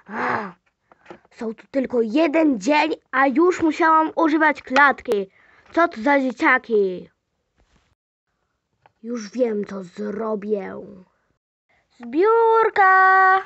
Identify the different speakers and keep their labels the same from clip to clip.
Speaker 1: Są tu tylko jeden dzień, a już musiałam używać klatki. Co to za dzieciaki? Już wiem, co zrobię. Zbiórka!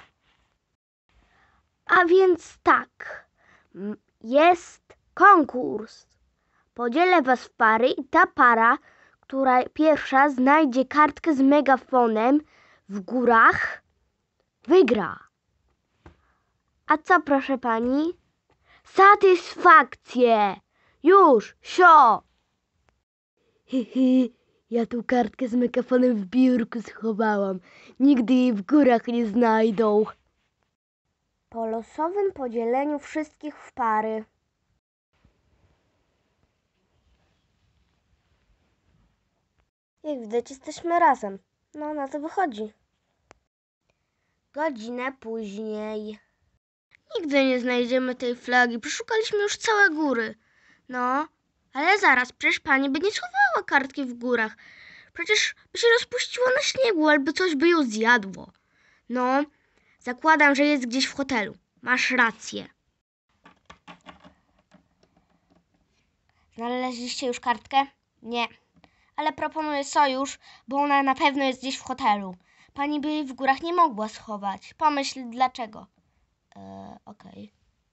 Speaker 1: A więc tak, jest konkurs. Podzielę was w pary i ta para, która pierwsza znajdzie kartkę z megafonem w górach, wygra. A co, proszę pani? Satysfakcję! Już, sio! Ja tą kartkę z megafonem w biurku schowałam. Nigdy jej w górach nie znajdą. Po losowym podzieleniu wszystkich w pary. Jak widać, jesteśmy razem. No, na to wychodzi. Godzinę później. Nigdy nie znajdziemy tej flagi. Przeszukaliśmy już całe góry. No, ale zaraz, przecież pani by nie schowała kartki w górach. Przecież by się rozpuściła na śniegu, albo coś by ją zjadło. No, zakładam, że jest gdzieś w hotelu. Masz rację. Znaleźliście już kartkę? Nie. Ale proponuję sojusz, bo ona na pewno jest gdzieś w hotelu. Pani by jej w górach nie mogła schować. Pomyśl dlaczego. Okej.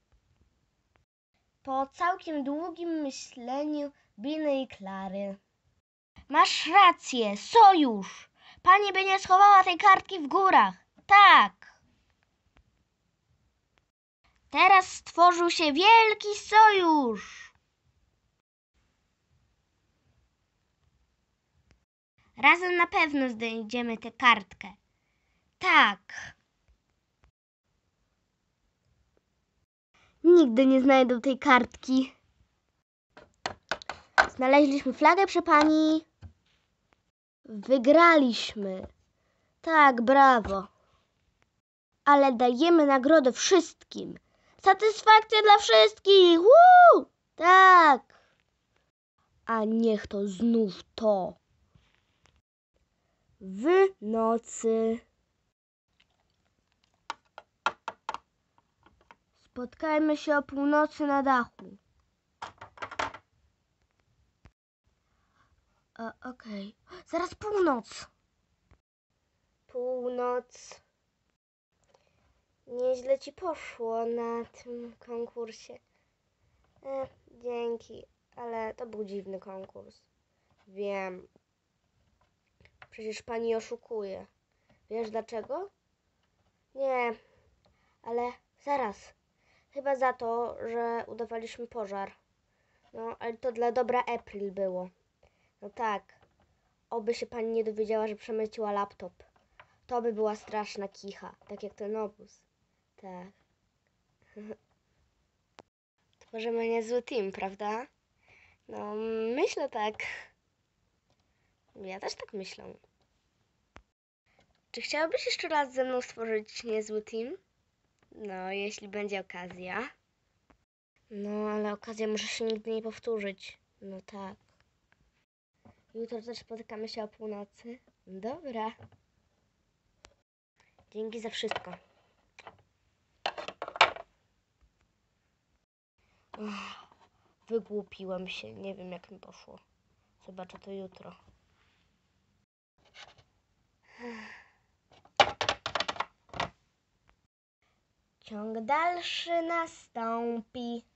Speaker 1: Po całkiem długim myśleniu Biny i Klary. Masz rację, sojusz! Pani by nie schowała tej kartki w górach. Tak! Teraz stworzył się wielki sojusz! Razem na pewno znajdziemy tę kartkę. Tak! Nigdy nie znajdą tej kartki. Znaleźliśmy flagę przy pani. Wygraliśmy. Tak, brawo. Ale dajemy nagrodę wszystkim. Satysfakcja dla wszystkich. Woo! Tak. A niech to znów to. W nocy. Spotkajmy się o północy na dachu. Okej. Zaraz północ. Północ. Nieźle ci poszło na tym konkursie. Dzięki, ale to był dziwny konkurs. Wiem. Przecież pani oszukuje. Wiesz dlaczego? Nie, ale zaraz. Chyba za to, że udawaliśmy pożar. No, ale to dla dobra April było. No tak. Oby się pani nie dowiedziała, że przemyciła laptop. To by była straszna kicha. Tak jak ten obóz. Tak. Tworzymy niezły team, prawda? No, myślę tak. Ja też tak myślę. Czy chciałabyś jeszcze raz ze mną stworzyć niezły team? No, jeśli będzie okazja. No, ale okazja może się nigdy nie powtórzyć. No tak. Jutro też spotykamy się o północy. Dobra. Dzięki za wszystko. Wygłupiłem się. Nie wiem, jak mi poszło. Zobaczę to jutro. Ciąg dalszy nastąpi.